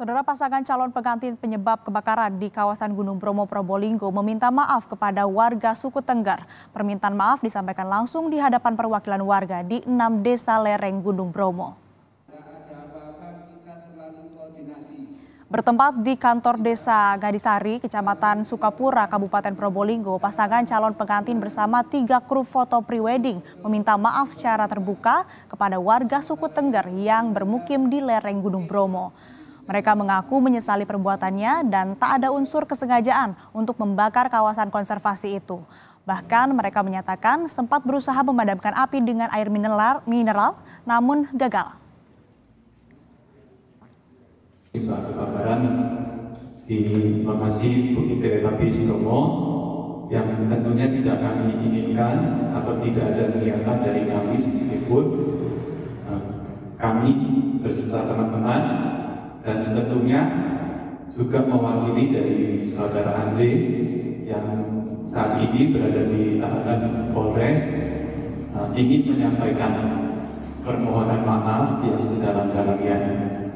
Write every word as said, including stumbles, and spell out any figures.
Saudara, pasangan calon pengantin penyebab kebakaran di kawasan Gunung Bromo, Probolinggo meminta maaf kepada warga suku Tengger. Permintaan maaf disampaikan langsung di hadapan perwakilan warga di enam desa lereng Gunung Bromo. Bertempat di kantor desa Gadisari, Kecamatan Sukapura, Kabupaten Probolinggo, pasangan calon pengantin bersama tiga kru foto prewedding meminta maaf secara terbuka kepada warga suku Tengger yang bermukim di lereng Gunung Bromo. Mereka mengaku menyesali perbuatannya dan tak ada unsur kesengajaan untuk membakar kawasan konservasi itu. Bahkan mereka menyatakan sempat berusaha memadamkan api dengan air mineral, mineral namun gagal. Saat kebakaran di lokasi Bukit Teletapi Bromo yang tentunya tidak kami inginkan atau tidak ada niatan dari kami sedikitpun. Kami beserta teman-teman dan tentunya juga mewakili dari saudara Andre yang saat ini berada di tahanan Polres ingin menyampaikan permohonan maaf yang sedalam-dalamnya.